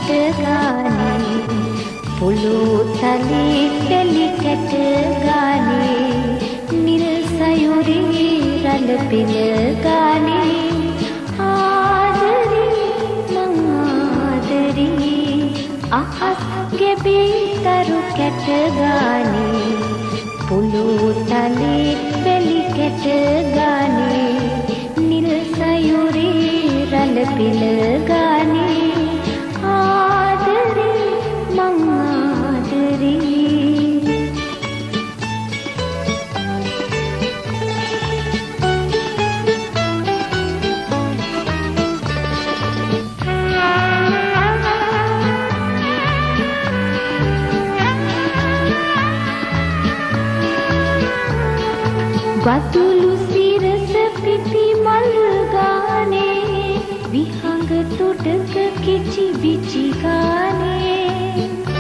කැට ගානේ පුළු තලේ පෙලි කැට ගානේ නිල් සයුරේ රළ පෙළ ගානේ ආදරේ මං ආදරේ අහස් ගෙබේ තරු කැට ගානේ පුළු තලේ පෙලි කැට ගානේ නිල් සයුරේ රළ පෙළ ගානේ ආදරේ මං ආදරේ වතුළු සිරස පිපි මල් ගානේ විහඟ තුඩක කිචි විචි ගානේ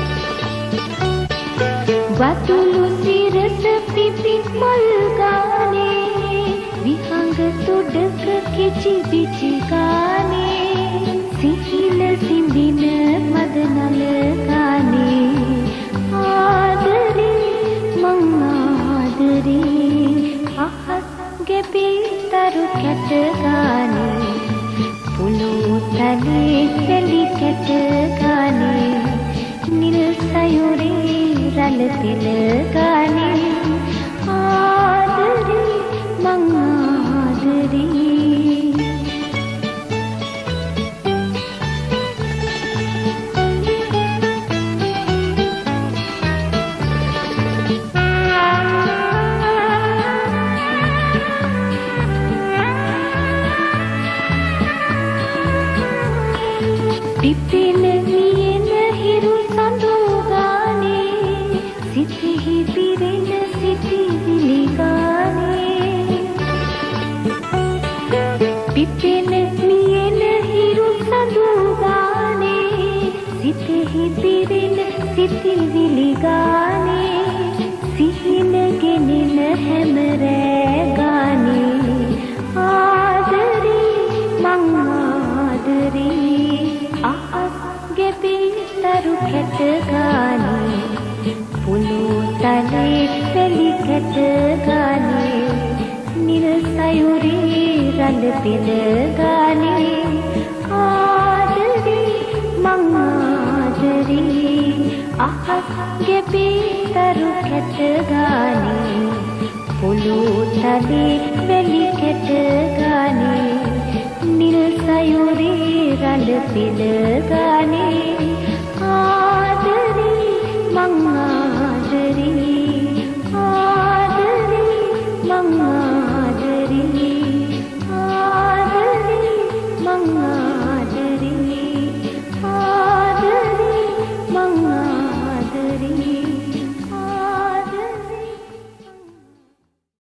වතුළු සිරස පිපි මල් ගානේ විහඟ තුඩක කිචි විචි ගානේ සිහිල සිඹින මදනල ගානේ ආදරේ මං ආදරේ අහස් ගෙබේ තරු කැට ගානේ පුළු තලේ පෙලි කැට ගානේ නිල් සයුරේ රළ පෙළ ගානේ ආදරේ මං ආදරේ පිපෙන වියන හිරු සඳු ගානේ සිතෙහි පිරෙන සිටිවිලි ගානේ පිපෙන වියන හිරු සඳු ගානේ සිතෙහි පිරෙන සිටිවිලි ගානේ සිහින ගෙනෙන හැම රෑ ගානේ ආදරේ මං ආදරේ අහස් ගෙබේ තරු කැට ගානේ පුළු තලේ පෙලි කැට ගානේ නිල් සයුරේ රළ පෙළ ගානේ ආදරේ මං ආදරේ අහස් ගෙබේ තරු කැට ගානේ පුළු තලේ පෙලි කැට ගානේ නිල් සයුරේ රළ පෙළ ගානේ